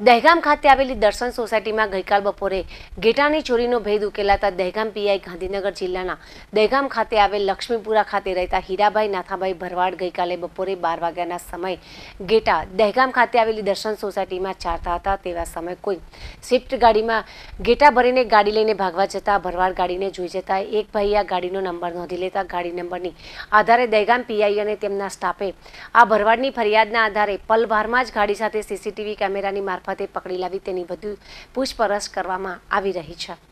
દહેગામ ખાતે આવેલી દર્શન સોસાયટીમાં ગઈકાલ બપોરે ઘેટાની ચોરીનો ભેદ ઉકેલાતા દહેગામ પીઆઈ ગાંધીનગર જિલ્લાના દહેગામ ખાતે આવેલ લક્ષ્મીપુરા ખાતે રહેતા હીરાભાઈ નાથાભાઈ ભરવાડ ગઈકાલે બપોરે 12 વાગ્યાના સમયે ઘેટા દહેગામ ખાતે આવેલી દર્શન સોસાયટીમાં ચારતા હતા તેવા સમયે કોઈ સ્વિફ્ટ ગાડીમાં ઘેટા ભરીને ગાડી લઈને ભાગવા જતા ભરવાડ ગાડીને જોઈ જતા એક ભાઈએ આ ગાડીનો નંબર નોંધી લેતા ગાડી નંબરની આધારે દહેગામ પીઆઈ અને તેમના સ્ટાફે આ ભરવાડની ફરિયાદના આધારે પલવારમાં જ ગાડી સાથે સીસીટીવી કેમેરાની મારફતે પકડી લાવી તેની વધુ પૂછપરછ કરવામાં આવી રહી છે।